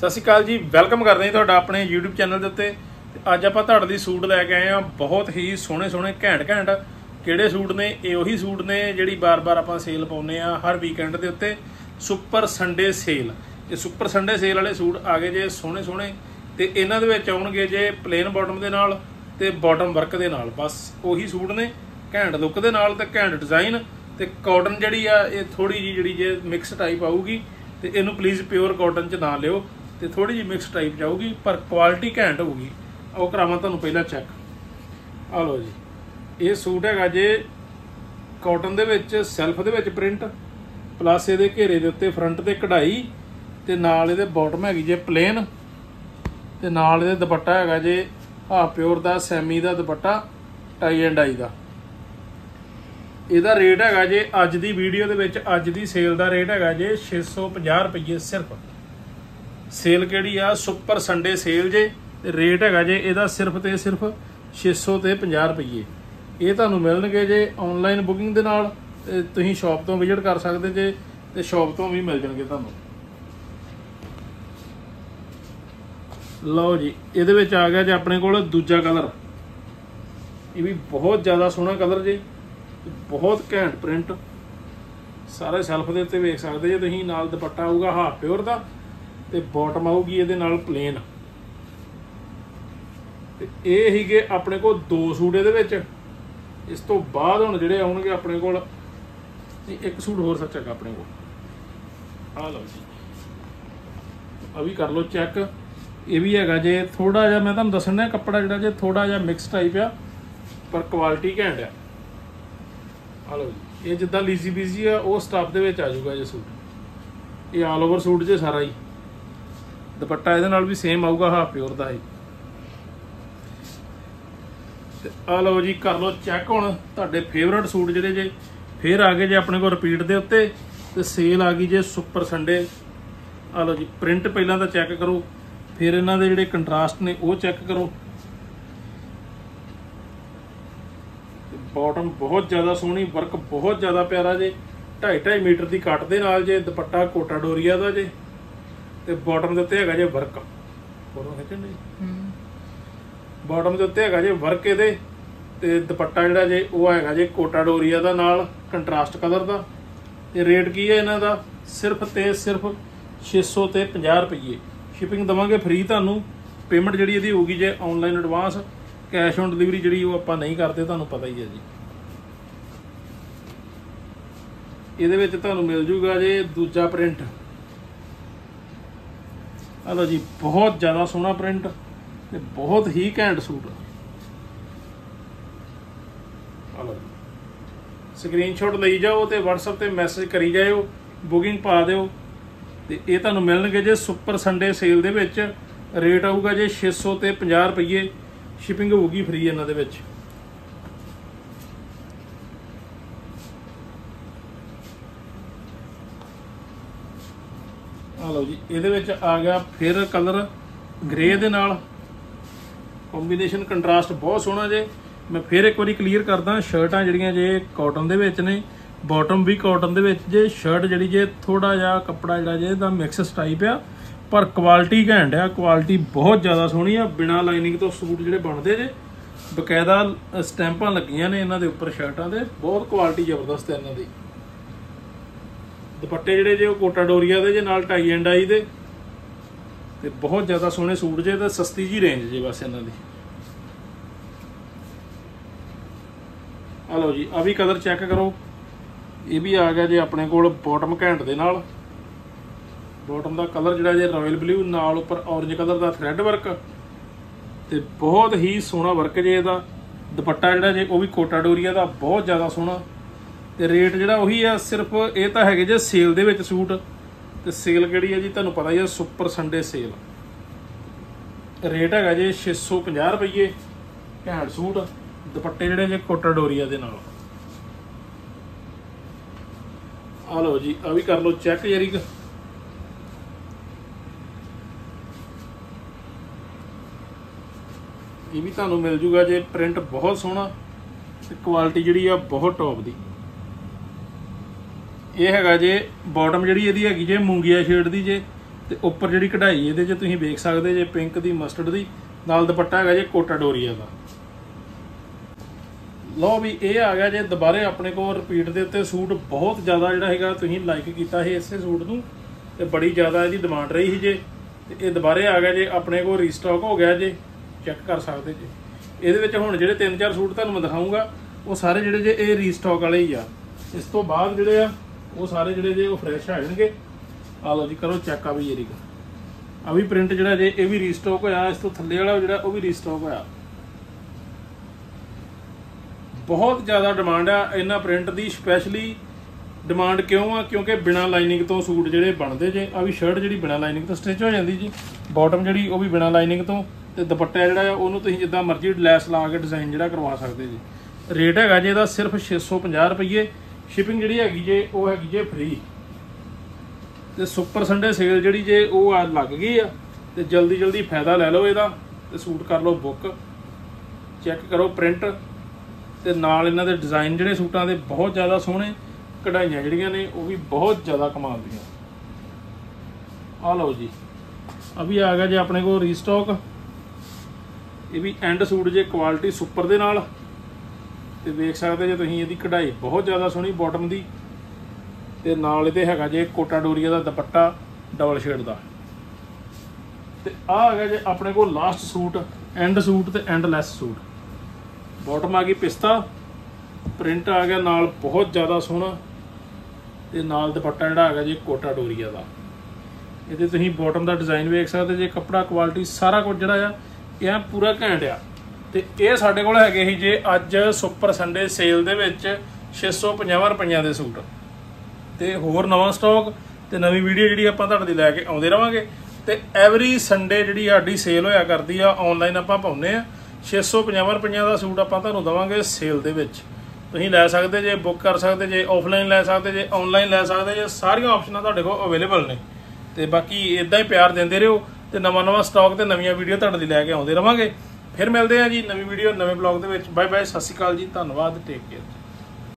सत श्री अकाल जी, वेलकम करते हैं तुहाडा अपने यूट्यूब चैनल के उत्ते। अज आपां तुहाडे लई सूट लैके आए हैं, बहुत ही सोहणे सोहणे घैंट घैंट किहड़े सूट ने। ये उही सूट ने जिहड़ी बार बार आपां सेल पाउने आ हर वीकेंड के उत्ते। सुपर संडे सेल, ये सुपर संडे सेल वाले सूट आ गए जे सोहणे सोहणे। ते इन्हां दे विच आउणगे जे प्लेन बॉटम दे नाल ते बॉटम वर्क दे नाल, बस उही सूट ने घैंट लुक दे नाल ते घैंट डिज़ाइन। ते कॉटन जिहड़ी आ ये थोड़ी जी जिहड़ी जे मिक्स टाइप आऊगी, ते इहनूं प्लीज़ प्योर कॉटन च ना लिओ, तो थोड़ी जी मिक्स टाइप जाऊगी, पर क्वालिटी घैंट होगी। आओ करावां तुहानूं पहला चैक। आ लो जी, ये सूट हैगा जे कॉटन दे विच सैल्फ दे विच प्रिंट, प्लस इहदे घेरे दे उत्ते फ्रंट ते कढ़ाई, ते नाल इहदे बॉटम हैगी जे प्लेन, ते नाल इहदे दुपट्टा हैगा जे हाफ प्योर दा सैमी दा दुपट्टा टाई एंड डाई दा। ਇਹਦਾ रेट हैगा जे अज दी वीडियो दे विच अज दी सेल दा रेट हैगा जे 650 रुपये सिर्फ। सेल किहड़ी आ, सुपर संडे सेल जे। रेट हैगा जे ਇਹਦਾ सिर्फ ते सिर्फ 650 रुपये। ਇਹ ਤੁਹਾਨੂੰ ਮਿਲਣਗੇ ਜੇ ऑनलाइन बुकिंग ਦੇ ਨਾਲ, ਤੁਸੀਂ शॉप ਤੋਂ ਵਿਜ਼ਿਟ ਕਰ ਸਕਦੇ ਜੇ, ਤੇ शॉप ਤੋਂ ਵੀ ਮਿਲ ਜਾਣਗੇ ਤੁਹਾਨੂੰ। ਲਓ ਜੀ, ਇਹਦੇ ਵਿੱਚ ਆ ਗਿਆ ਜੇ ਆਪਣੇ ਕੋਲ ਦੂਜਾ ਕਲਰ। ਇਹ ਵੀ ਬਹੁਤ ਜ਼ਿਆਦਾ ਸੋਹਣਾ ਕਲਰ ਜੇ, बहुत घैंट प्रिंट, सारे सैल्फ के उत्ते वेख सकते जे तुसीं। नाल दुपट्टा आऊगा हाफ प्योर का, ते बॉटम आऊगी इहदे नाल प्लेन। ते इह हीगे अपने कोल दो सूट इहदे विच। इस तो बाद हुण जिहड़े आउणगे अपने कोल, एक सूट होर सच हैगा अपने कोल। आ लो जी, अभी कर लो चैक। ये भी हैगा जे थोड़ा जिहा, मैं तुहानूं दस्सण दिया कपड़ा जिहड़ा जे थोड़ा जिहा मिक्स टाइप आ, पर क्वालिटी घैंट आ। आ लो जी, ये जिद्दां लीजी बीजी आ वो स्टफ दे विच आ जाऊगा जे सूट। ये ऑल ओवर सूट जे सारा ही। दुपट्टा इहदे नाल भी सेम आऊगा हाफ प्योर दा ही। ते आ लो जी, कर लो चैक। हुण तुहाडे फेवरेट सूट जिहड़े जे फिर आ गए जे अपने कोल रिपीट दे उत्ते, ते सेल आ गई जे सुपर संडे। आ लो जी, प्रिंट पहलां तां चैक करो, फिर इन्हां दे जिहड़े कंट्रास्ट ने वो चैक करो। बॉटम बहुत ज़्यादा सोहनी, वर्क बहुत ज़्यादा प्यारा जे। 2.5 मीटर की कट दे नाल जे, दुपट्टा कोटा डोरिया दा जे, ते बॉटम दे उत्ते हैगा जे वर्क। बॉटम दे उत्ते हैगा जे वर्क इहदे, ते दुपट्टा जिहड़ा जे वो हैगा जे कोटा डोरिया दा नाल कंट्रास्ट कलर दा। ते रेट की है इन्हां दा सिर्फ ते सिर्फ 650 रुपये। शिपिंग देवांगे फ्री तुहानूं। पेमेंट जिहड़ी इहदी होगी जे online advance, cash on delivery जिहड़ी वो आपां नहीं करते, तुहानूं पता ही है जी। ਇਹਦੇ ਵਿੱਚ ਤੁਹਾਨੂੰ मिल जूगा जे दूजा प्रिंट। आ लो जी, बहुत ज़्यादा सोहना प्रिंट ते बहुत ही घैंट सूट। आ लो जी, स्क्रीनशॉट लई जाओ ते WhatsApp ते मैसेज करी जाओ, बुकिंग पा दिओ। ते ये ਤੁਹਾਨੂੰ ਮਿਲਣਗੇ जे सुपर संडे सेल ਦੇ ਵਿੱਚ। रेट आऊगा जे 650 रुपये। शिपिंग होगी फ्री इन्हां दे विच। आ लो जी, इहदे विच आ गया फिर कलर ग्रे दे नाल। कॉम्बीनेशन कंट्रास्ट बहुत सोहना जे। मैं फिर एक बारी क्लीयर करदा, शर्टां जिहड़ियां जे कॉटन दे विच ने, बॉटम भी कॉटन दे विच जे। शर्ट जिहड़ी जे थोड़ा जिहा कपड़ा जिहड़ा जे दा मिक्स टाइप आ, पर क्वालिटी घैंट आ। क्वालिटी बहुत ज़्यादा सोहनी आ। बिना लाइनिंग तो सूट जिहड़े बनदे जे, बकायदा स्टैंपां लगियां ने इन्हां दे उपर शर्टां दे। बहुत क्वालिटी जबरदस्त है इन्हां दी। दुपट्टे जिहड़े जे कोटा डोरिया दे जे नाल टाई एंड डाई दे, ते बहुत ज़्यादा सोहने सूट जे, ते सस्ती जी रेंज जे बस इन्हां दी। आ लो जी, आ भी कलर चैक करो। ये भी आ गया जे अपने कोल बॉटम घैंट दे नाल। बॉटम का कलर जिहड़ा जे रॉयल ब्लू, नाल उपर ऑरेंज कलर का थ्रैड वर्क, ते बहुत ही सोहना वर्क जे इहदा। दुपट्टा जिहड़ा जे वो भी कोटा डोरिया का, बहुत ज़्यादा सोहना। ते रेट जिहड़ा उही आ, सिर्फ ये तां हैगे जे सेल दे विच सूट। ते सेल किहड़ी है जी, तुहानूं पता ही है, सुपर संडे सेल। रेट हैगा जे 650 रुपये। घैंट सूट, दुपट्टे जिहड़े जे कोटा डोरिया दे नाल। आ लो जी, आ भी कर लो चैक जरी। ये भी तुहानूं मिल जूगा जे प्रिंट बहुत सोहना, ते क्वालिटी जिहड़ी आ बहुत टॉप दी। ये हैगा जे बॉटम जिहड़ी इहदी हैगी जे मूंगिया शेड दी जे, ਤੇ ਉੱਪਰ ਜਿਹੜੀ ਕਢਾਈ ਇਹਦੇ 'ਚ ਤੁਸੀਂ ਵੇਖ ਸਕਦੇ ਜੇ ਪਿੰਕ ਦੀ ਮਸਟਰਡ ਦੀ, ਨਾਲ ਦੁਪੱਟਾ ਹੈਗਾ ਜੇ ਕੋਟਾ ਡੋਰੀਆ ਦਾ। ਲਓ ਵੀ ਇਹ ਆ ਗਿਆ ਜੇ ਦੁਬਾਰੇ ਆਪਣੇ ਕੋਲ ਰਿਪੀਟ ਦੇ ਉੱਤੇ ਸੂਟ। ਬਹੁਤ ਜ਼ਿਆਦਾ ਜਿਹੜਾ ਹੈਗਾ ਤੁਸੀਂ ਲਾਈਕ ਕੀਤਾ ਸੀ ਇਸੇ ਸੂਟ ਨੂੰ ਤੇ ਬੜੀ ਜ਼ਿਆਦਾ ਇਹਦੀ ਡਿਮਾਂਡ ਰਹੀ ਸੀ ਜੇ, ਤੇ ਇਹ ਦੁਬਾਰੇ ਆ ਗਿਆ ਜੇ ਆਪਣੇ ਕੋਲ, ਰੀਸਟਾਕ ਹੋ ਗਿਆ ਜੇ, ਚੈੱਕ ਕਰ ਸਕਦੇ ਜੇ। ਇਹਦੇ ਵਿੱਚ ਹੁਣ ਜਿਹੜੇ 3-4 ਸੂਟ ਤੁਹਾਨੂੰ ਮੈਂ ਦਿਖਾਊਂਗਾ ਉਹ ਸਾਰੇ ਜਿਹੜੇ ਜੇ ਇਹ ਰੀਸਟਾਕ ਵਾਲੇ ਹੀ ਆ। ਇਸ ਤੋਂ ਬਾਅਦ ਜਿਹੜੇ ਆ ਉਹ ਸਾਰੇ ਜਿਹੜੇ ਜੇ ਉਹ ਫਰੈਸ਼ ਆ ਜਾਣਗੇ। ਆ ਲਓ ਜੀ, ਕਰੋ ਚੈੱਕ। ਆ ਵੀ ਇਹ ਆ ਵੀ ਪ੍ਰਿੰਟ ਜਿਹੜਾ ਜੇ ਇਹ ਵੀ ਰੀਸਟਾਕ ਹੋਇਆ। ਇਸ ਤੋਂ ਥੱਲੇ ਵਾਲਾ ਜਿਹੜਾ ਉਹ ਵੀ ਰੀਸਟਾਕ ਹੋਇਆ। ਬਹੁਤ ਜ਼ਿਆਦਾ ਡਿਮਾਂਡ ਆ ਇਹਨਾਂ ਪ੍ਰਿੰਟ ਦੀ। ਸਪੈਸ਼ਲੀ ਡਿਮਾਂਡ ਕਿਉਂ ਆ? ਕਿਉਂਕਿ ਬਿਨਾਂ ਲਾਈਨਿੰਗ ਤੋਂ ਸੂਟ ਜਿਹੜੇ ਬਣਦੇ ਜੇ। ਆ ਵੀ ਸ਼ਰਟ ਜਿਹੜੀ ਬਿਨਾਂ ਲਾਈਨਿੰਗ ਤੋਂ ਸਟਿਚ ਹੋ ਜਾਂਦੀ ਜੀ, ਬਾਟਮ ਜਿਹੜੀ ਉਹ ਵੀ ਬਿਨਾਂ ਲਾਈਨਿੰਗ ਤੋਂ, ਤੇ ਦੁਪੱਟਾ ਜਿਹੜਾ ਆ ਉਹਨੂੰ ਤੁਸੀਂ ਜਿੱਦਾਂ ਮਰਜ਼ੀ ਲੈਸ ਲਾ ਕੇ ਡਿਜ਼ਾਈਨ ਜਿਹੜਾ ਕਰਵਾ ਸਕਦੇ ਜੀ। ਰੇਟ ਹੈਗਾ ਜੇ ਇਹਦਾ ਸਿਰਫ 650 ਰੁਪਏ। ਸ਼ਿਪਿੰਗ ਜਿਹੜੀ ਹੈਗੀ ਜੇ ਉਹ ਹੈਗੀ ਜੇ ਫ੍ਰੀ। ਤੇ ਸੁਪਰ ਸੰਡੇ ਸੇਲ ਜਿਹੜੀ ਜੇ ਉਹ ਆ ਲੱਗ ਗਈ ਆ, ਤੇ ਜਲਦੀ ਜਲਦੀ ਫਾਇਦਾ ਲੈ ਲਓ ਇਹਦਾ ਤੇ ਸੂਟ ਕਰ ਲਓ ਬੁੱਕ। ਚੈੱਕ ਕਰੋ ਪ੍ਰਿੰਟ ਤੇ ਨਾਲ ਇਹਨਾਂ ਦੇ ਡਿਜ਼ਾਈਨ ਜਿਹੜੇ ਸੂਟਾਂ ਦੇ ਬਹੁਤ ਜ਼ਿਆਦਾ ਸੋਹਣੇ, ਕਢਾਈਆਂ ਜਿਹੜੀਆਂ ਨੇ ਉਹ ਵੀ ਬਹੁਤ ਜ਼ਿਆਦਾ ਕਮਾਲ ਦੀਆਂ। ਆ ਲਓ ਜੀ, ਆ ਵੀ ਆ ਗਿਆ ਜੇ ਆਪਣੇ ਕੋਲ ਰੀਸਟਾਕ। ਇਹ ਵੀ ਐਂਡ ਸੂਟ ਜੇ, ਕੁਆਲਿਟੀ ਸੁਪਰ ਦੇ ਨਾਲ, ਤੇ ਵੇਖ ਸਕਦੇ ਜੇ ਤੁਸੀਂ ਇਹਦੀ ਕਢਾਈ ਬਹੁਤ ਜ਼ਿਆਦਾ ਸੋਹਣੀ ਬਾਟਮ ਦੀ, ਤੇ ਨਾਲ ਇਹਦੇ ਹੈਗਾ ਜੇ ਕੋਟਾ ਡੋਰੀਆ ਦਾ ਦੁਪੱਟਾ ਡਬਲ ਸ਼ੇਡ ਦਾ। ਤੇ ਆ ਆ ਗਿਆ ਜੇ ਆਪਣੇ ਕੋਲ ਲਾਸਟ ਸੂਟ, ਐਂਡ ਸੂਟ ਤੇ ਐਂਡ ਲੈਸ ਸੂਟ। ਬਾਟਮ ਆ ਗਈ ਪਿਸਤਾ, ਪ੍ਰਿੰਟ ਆ ਗਿਆ ਨਾਲ ਬਹੁਤ ਜ਼ਿਆਦਾ ਸੋਹਣਾ, ਤੇ ਨਾਲ ਦੁਪੱਟਾ ਜਿਹੜਾ ਹੈਗਾ ਜੀ ਕੋਟਾ ਡੋਰੀਆ ਦਾ। ਇਹਦੇ ਤੁਸੀਂ ਬਾਟਮ ਦਾ ਡਿਜ਼ਾਈਨ ਵੇਖ ਸਕਦੇ ਜੇ, ਕੱਪੜਾ ਕੁਆਲਿਟੀ ਸਾਰਾ ਕੁਝ ਜਿਹੜਾ ਆ ਇਹ ਪੂਰਾ ਘੈਂਟ ਆ। ਤੇ ਇਹ ਸਾਡੇ ਕੋਲ ਹੈਗੇ ਸੀ ਜੇ ਅੱਜ ਸੁਪਰ ਸੰਡੇ ਸੇਲ ਦੇ ਵਿੱਚ 650 ਰੁਪਈਆਂ ਦੇ ਸੂਟ। ਤੇ ਹੋਰ ਨਵਾਂ ਸਟਾਕ ਤੇ ਨਵੀਂ ਵੀਡੀਓ ਜਿਹੜੀ ਆਪਾਂ ਤੁਹਾਡੇ ਲਈ ਲੈ ਕੇ ਆਉਂਦੇ ਰਵਾਂਗੇ। ਤੇ ਐਵਰੀ ਸੰਡੇ ਜਿਹੜੀ ਸਾਡੀ ਸੇਲ ਹੋਇਆ ਕਰਦੀ ਆ, ਆਨਲਾਈਨ ਆਪਾਂ ਪਾਉਂਦੇ ਆ। 650 ਰੁਪਈਆਂ ਦਾ ਸੂਟ ਆਪਾਂ ਤੁਹਾਨੂੰ ਦੇਵਾਂਗੇ ਸੇਲ ਦੇ ਵਿੱਚ। ਤੁਸੀਂ ਲੈ ਸਕਦੇ ਜੇ, ਬੁੱਕ ਕਰ ਸਕਦੇ ਜੇ, ਆਫਲਾਈਨ ਲੈ ਸਕਦੇ ਜੇ, ਆਨਲਾਈਨ ਲੈ ਸਕਦੇ ਜੇ। ਸਾਰੀਆਂ ਆਪਸ਼ਨਾਂ ਤੁਹਾਡੇ ਕੋਲ ਅਵੇਲੇਬਲ ਨੇ। ਤੇ ਬਾਕੀ ਇਦਾਂ ਹੀ ਪਿਆਰ ਦਿੰਦੇ ਰਹੋ ਤੇ ਨਵਾਂ ਸਟਾਕ ਤੇ ਨਵੀਆਂ ਵੀਡੀਓ ਤੁਹਾਡੇ ਲਈ ਲੈ ਕੇ ਆਉਂਦੇ ਰਵਾਂਗੇ। ਫਿਰ ਮਿਲਦੇ ਆ ਜੀ ਨਵੀਂ ਵੀਡੀਓ ਨਵੇਂ ਬਲੌਗ ਦੇ ਵਿੱਚ। ਬਾਏ ਬਾਏ, ਸਤਿ ਸ਼੍ਰੀ ਅਕਾਲ ਜੀ, ਧੰਨਵਾਦ, ਟੇਕ ਕੇਅਰ।